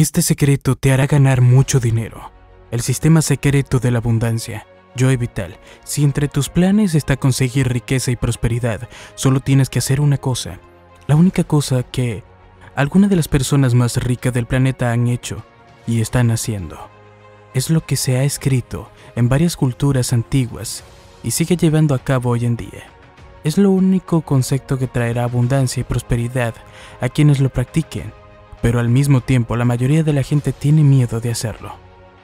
Este secreto te hará ganar mucho dinero. El sistema secreto de la abundancia. Joy Vital. Si entre tus planes está conseguir riqueza y prosperidad, solo tienes que hacer una cosa. La única cosa que algunas de las personas más ricas del planeta han hecho y están haciendo. Es lo que se ha escrito en varias culturas antiguas y sigue llevando a cabo hoy en día. Es lo único concepto que traerá abundancia y prosperidad a quienes lo practiquen, pero al mismo tiempo la mayoría de la gente tiene miedo de hacerlo.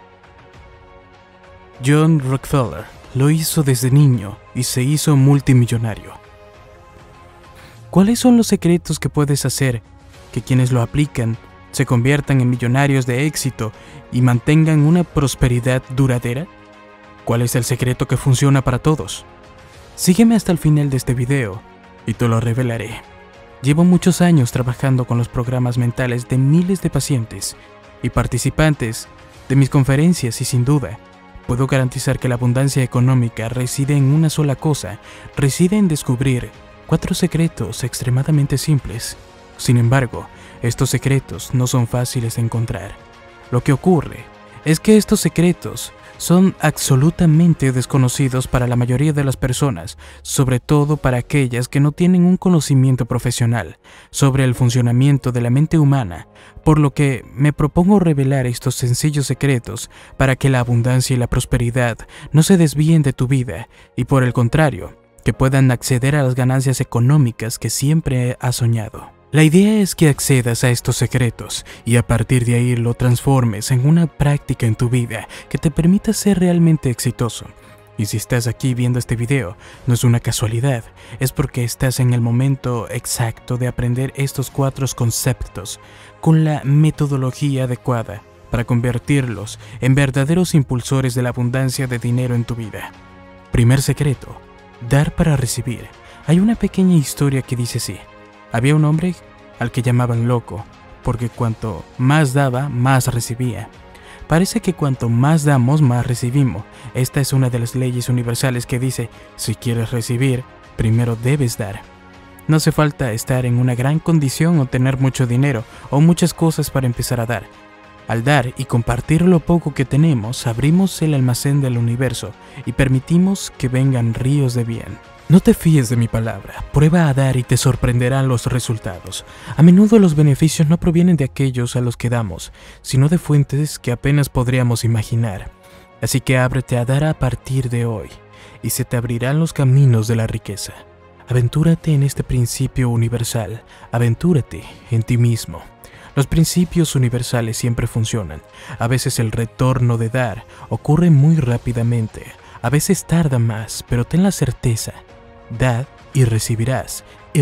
John Rockefeller lo hizo desde niño y se hizo multimillonario. ¿Cuáles son los secretos que puedes hacer que quienes lo aplican se conviertan en millonarios de éxito y mantengan una prosperidad duradera? ¿Cuál es el secreto que funciona para todos? Sígueme hasta el final de este video y te lo revelaré. Llevo muchos años trabajando con los programas mentales de miles de pacientes y participantes de mis conferencias y sin duda, puedo garantizar que la abundancia económica reside en una sola cosa, reside en descubrir 4 secretos extremadamente simples. Sin embargo, estos secretos no son fáciles de encontrar. Lo que ocurre es que estos secretos son absolutamente desconocidos para la mayoría de las personas, sobre todo para aquellas que no tienen un conocimiento profesional sobre el funcionamiento de la mente humana, por lo que me propongo revelar estos sencillos secretos para que la abundancia y la prosperidad no se desvíen de tu vida y por el contrario, que puedan acceder a las ganancias económicas que siempre has soñado. La idea es que accedas a estos secretos y a partir de ahí lo transformes en una práctica en tu vida que te permita ser realmente exitoso. Y si estás aquí viendo este video, no es una casualidad, es porque estás en el momento exacto de aprender estos 4 conceptos con la metodología adecuada para convertirlos en verdaderos impulsores de la abundancia de dinero en tu vida. Primer secreto, dar para recibir. Hay una pequeña historia que dice así. Había un hombre al que llamaban loco, porque cuanto más daba, más recibía. Parece que cuanto más damos, más recibimos. Esta es una de las leyes universales que dice, si quieres recibir, primero debes dar. No hace falta estar en una gran condición o tener mucho dinero o muchas cosas para empezar a dar. Al dar y compartir lo poco que tenemos, abrimos el almacén del universo y permitimos que vengan ríos de bien. No te fíes de mi palabra, prueba a dar y te sorprenderán los resultados. A menudo los beneficios no provienen de aquellos a los que damos, sino de fuentes que apenas podríamos imaginar. Así que ábrete a dar a partir de hoy, y se te abrirán los caminos de la riqueza. Aventúrate en este principio universal, aventúrate en ti mismo. Los principios universales siempre funcionan. A veces el retorno de dar ocurre muy rápidamente, a veces tarda más, pero ten la certeza. Dad y recibirás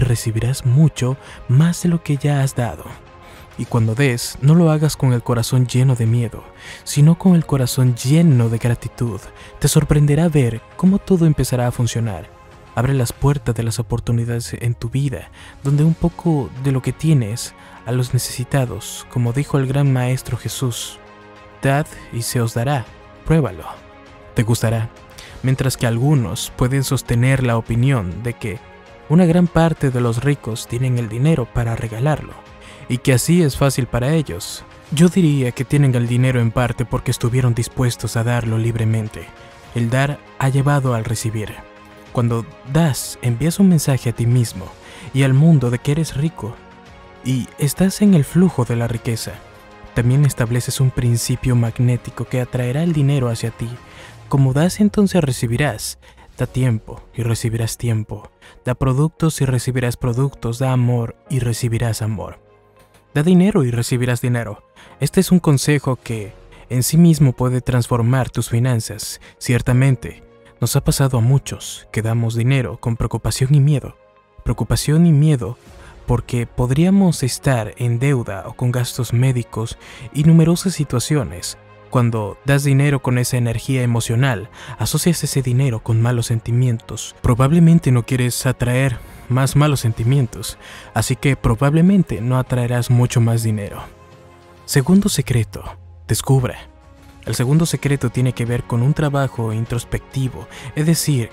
mucho más de lo que ya has dado. Y cuando des, no lo hagas con el corazón lleno de miedo, sino con el corazón lleno de gratitud. Te sorprenderá ver cómo todo empezará a funcionar. Abre las puertas de las oportunidades en tu vida, donde un poco de lo que tienes a los necesitados, como dijo el gran maestro Jesús. Dad y se os dará, pruébalo. Te gustará. Mientras que algunos pueden sostener la opinión de que una gran parte de los ricos tienen el dinero para regalarlo y que así es fácil para ellos. Yo diría que tienen el dinero en parte porque estuvieron dispuestos a darlo libremente. El dar ha llevado al recibir. Cuando das, envías un mensaje a ti mismo y al mundo de que eres rico y estás en el flujo de la riqueza. También estableces un principio magnético que atraerá el dinero hacia ti. Como das, entonces recibirás. Da tiempo y recibirás tiempo. Da productos y recibirás productos. Da amor y recibirás amor. Da dinero y recibirás dinero. Este es un consejo que en sí mismo puede transformar tus finanzas. Ciertamente, nos ha pasado a muchos que damos dinero con preocupación y miedo. Preocupación y miedo porque podríamos estar en deuda o con gastos médicos y numerosas situaciones. Cuando das dinero con esa energía emocional, asocias ese dinero con malos sentimientos. Probablemente no quieres atraer más malos sentimientos, así que probablemente no atraerás mucho más dinero. Segundo secreto, descubra. El segundo secreto tiene que ver con un trabajo introspectivo, es decir,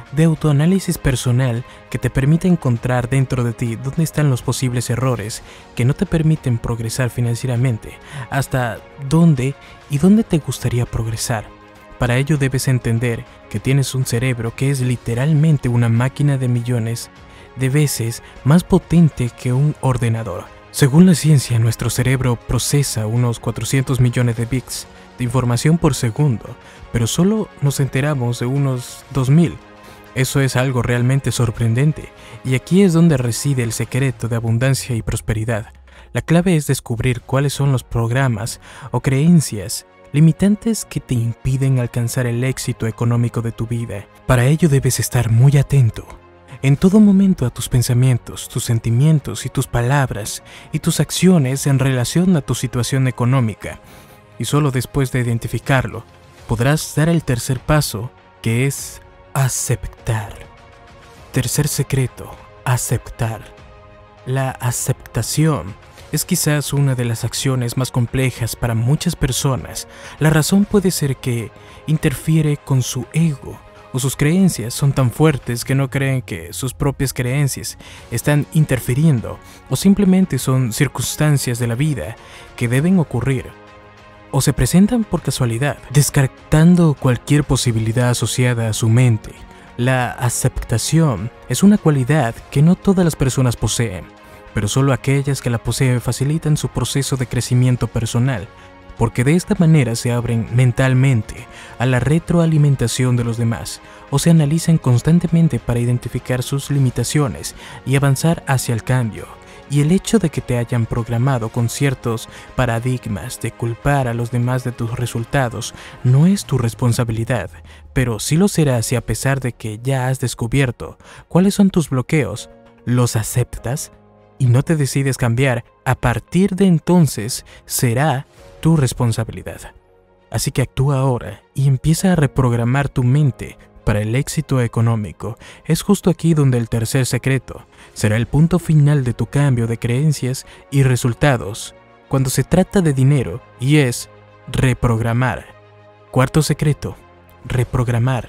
de autoanálisis personal que te permite encontrar dentro de ti dónde están los posibles errores que no te permiten progresar financieramente, hasta dónde y dónde te gustaría progresar. Para ello debes entender que tienes un cerebro que es literalmente una máquina de millones de veces más potente que un ordenador. Según la ciencia, nuestro cerebro procesa unos 400 millones de bits de información por segundo, pero solo nos enteramos de unos 2000. Eso es algo realmente sorprendente, y aquí es donde reside el secreto de abundancia y prosperidad. La clave es descubrir cuáles son los programas o creencias limitantes que te impiden alcanzar el éxito económico de tu vida. Para ello debes estar muy atento en todo momento a tus pensamientos, tus sentimientos y tus palabras y tus acciones en relación a tu situación económica. Y solo después de identificarlo, podrás dar el tercer paso, que es aceptar. Tercer secreto, aceptar. La aceptación es quizás una de las acciones más complejas para muchas personas. La razón puede ser que interfiere con su ego, o sus creencias son tan fuertes que no creen que sus propias creencias están interfiriendo, o simplemente son circunstancias de la vida que deben ocurrir, o se presentan por casualidad, descartando cualquier posibilidad asociada a su mente. La aceptación es una cualidad que no todas las personas poseen, pero solo aquellas que la poseen facilitan su proceso de crecimiento personal, porque de esta manera se abren mentalmente a la retroalimentación de los demás, o se analizan constantemente para identificar sus limitaciones y avanzar hacia el cambio. Y el hecho de que te hayan programado con ciertos paradigmas de culpar a los demás de tus resultados no es tu responsabilidad, pero sí lo será si a pesar de que ya has descubierto cuáles son tus bloqueos, los aceptas y no te decides cambiar. A partir de entonces será tu responsabilidad. Así que actúa ahora y empieza a reprogramar tu mente para el éxito económico. Es justo aquí donde el tercer secreto será el punto final de tu cambio de creencias y resultados cuando se trata de dinero, y es reprogramar. Cuarto secreto, reprogramar.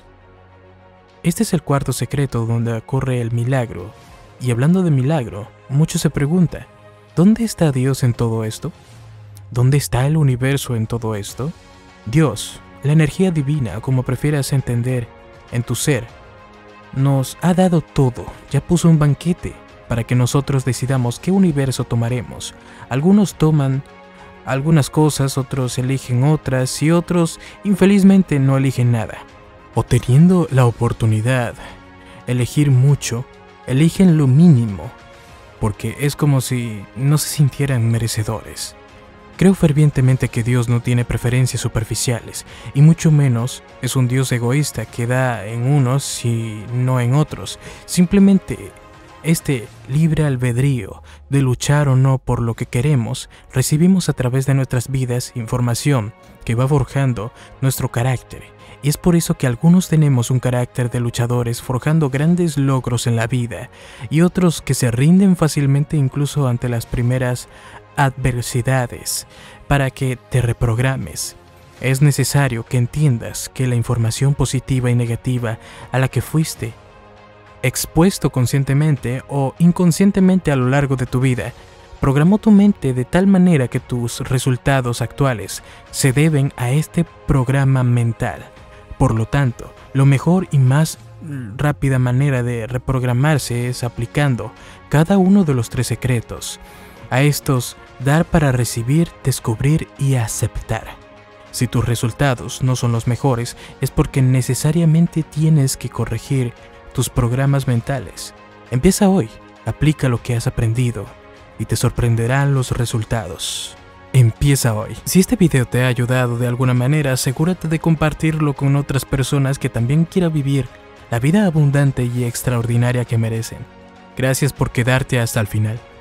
Este es el cuarto secreto donde ocurre el milagro. Y hablando de milagro, muchos se preguntan, ¿dónde está Dios en todo esto? ¿Dónde está el universo en todo esto? Dios, la energía divina, como prefieras entender, en tu ser, nos ha dado todo, ya puso un banquete para que nosotros decidamos qué universo tomaremos. Algunos toman algunas cosas, otros eligen otras y otros infelizmente no eligen nada. O teniendo la oportunidad, elegir mucho, eligen lo mínimo, porque es como si no se sintieran merecedores. Creo fervientemente que Dios no tiene preferencias superficiales, y mucho menos es un Dios egoísta que da en unos y no en otros. Simplemente este libre albedrío de luchar o no por lo que queremos, recibimos a través de nuestras vidas información que va forjando nuestro carácter. Y es por eso que algunos tenemos un carácter de luchadores forjando grandes logros en la vida, y otros que se rinden fácilmente incluso ante las primeras adversidades. Para que te reprogrames, es necesario que entiendas que la información positiva y negativa a la que fuiste expuesto conscientemente o inconscientemente a lo largo de tu vida programó tu mente de tal manera que tus resultados actuales se deben a este programa mental. Por lo tanto, lo mejor y más rápida manera de reprogramarse es aplicando cada uno de los tres secretos. A estos, dar para recibir, descubrir y aceptar. Si tus resultados no son los mejores, es porque necesariamente tienes que corregir tus programas mentales. Empieza hoy, aplica lo que has aprendido y te sorprenderán los resultados. Empieza hoy. Si este video te ha ayudado de alguna manera, asegúrate de compartirlo con otras personas que también quieran vivir la vida abundante y extraordinaria que merecen. Gracias por quedarte hasta el final.